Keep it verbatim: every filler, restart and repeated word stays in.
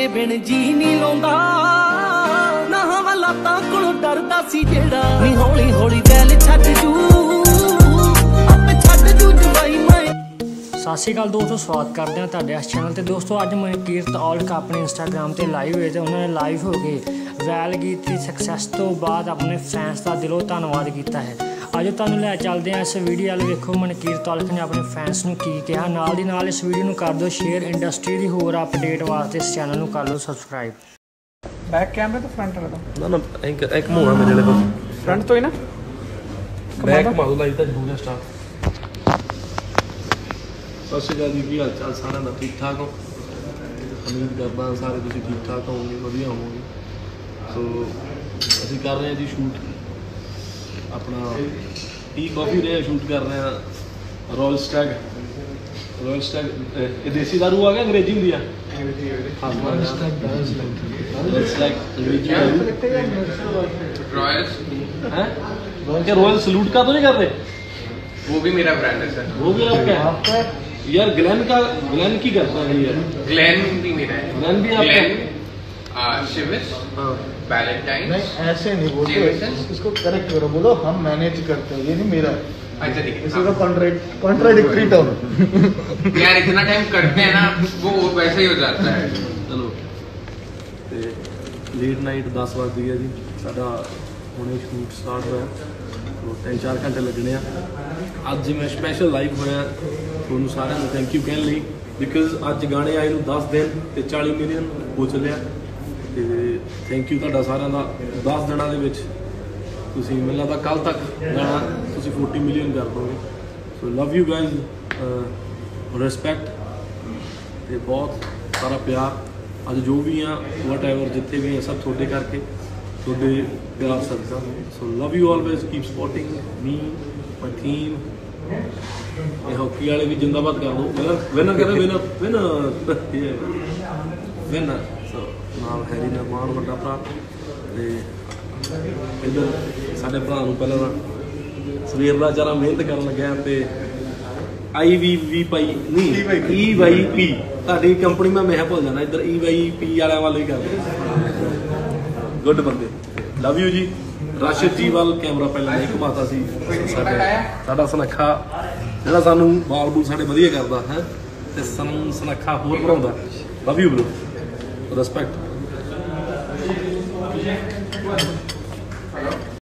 बिन जी नहीं लाउंदा ना हवाला तां कोलों डरदा सी जेड़ा नी हौली हौली बैल छड्ड जू आपे छड्ड जू जवाई मैं। सत श्री अकाल दोस्तों, स्वागत करते हैं तुहाडे इस चैनल ते। दोस्तों अज मनकीरत औलख अपने इंस्टाग्राम ते लाइव होए ते उन्होंने लाइव हो गए वैल गीत की सक्सैस तो बाद अपने फैंस का दिलों धन्नवाद किया है। अजो तुहानूं लै चलते हैं इस वीडियो वाल। वेखो मनकीरत औलख ने अपने फैंस नूं की कहा। नाल दी नाल इस वीडियो नूं कर दो शेयर। इंडस्ट्री की होर अपडेट वास्ते इस चैनल नूं कर लो सबसक्राइब। बैक कैमरे तो फ्रंट वाला तो ना ना एक एक मुंह है मेरे को फ्रंट तो ही ना बैक मारो लाइव तक हो गया स्टार्ट। सत श्री अकाल जी, की हाल चाल सारे का ठीक ठाक हो? उम्मीद करदा सारे तुसीं ठीक ठाक होवोगे, वधिया होवोगे। सो असीं कर रहे हैं जी शूट अपना टी कॉफ़ी रहे शूट कर रहे हैं रॉयल स्टैग। रॉयल स्टैग ये देसी दारू आ गया अंग्रेजी होंदी है रॉयल सलूट का तो नहीं कर रहे? वो भी मेरा ब्रांड है सर। वो भी आपका है यार। ग्लेन का ग्लेन की करता है यार। ग्लेन भी मेरा है। ग्लेन भी आपका? शिविस, वैलेंटाइन। नहीं ऐसे नहीं बोलते, इसको करेक्ट करो, बोलो हम मैनेज करते हैं, ये नहीं मेरा। अच्छा ठीक है, इसका कॉन्ट्रैक्ट कॉन्ट्राडिक्टरी टर्म यार इतना टाइम करते हैं ना वो वैसा ही हो जाता है। चलो ते लेट नाइट दस बज गई है जी साडा हुणे शूट स्टार्ट होया तो तीन चार घंटे लगने आ। अज मैं स्पैशल लाइव होया तुहानूं सारिਆਂ ਨੂੰ थैंक यू कहने लई बिकॉज अज गाने आए नूं दस दिन ते चालीस मिलियन हो चलिया ते थैंक यू तुहाडा सारिਆਂ ਦਾ। दस ਦਿਨਾਂ ਦੇ ਵਿੱਚ ਤੁਸੀਂ ਮੈਨੂੰ ਲੱਗਦਾ ਕੱਲ तक गाना ਤੁਸੀਂ चालीस मिलियन कर दोगे। So love you guys, respect ते बहुत सारा प्यार। अज जो भी हाँ वट एवर जिथे भी हैं सब थोड़े करके थोड़े प्यार सदका। So love you always, keep supporting me my theme. ये हॉकी वाले भी जिंदाबाद कर दो। विनर विनर करें विनर विनर विनर। सो नाल हैरी नरमान वड्डा भरा ते इधर साडे भरा नूं पहले तां सवेर दा जरा मेहनत करन लग्या ते आई वी वी पाई नहीं ई वाई पी तुहाडी कंपनी में मैं भुल जाना। इधर ई वाई पी वाले वाले ही कर गुड बंदे। लव यू जी। राशिद जी वाल कैमरा पहले नहीं घुमाता सी साडा सुनखा जिहड़ा सानू बाल बूल साडे वधिया करदा है ते सानू सुनखा होर बनाउंदा। Love you bro, respect.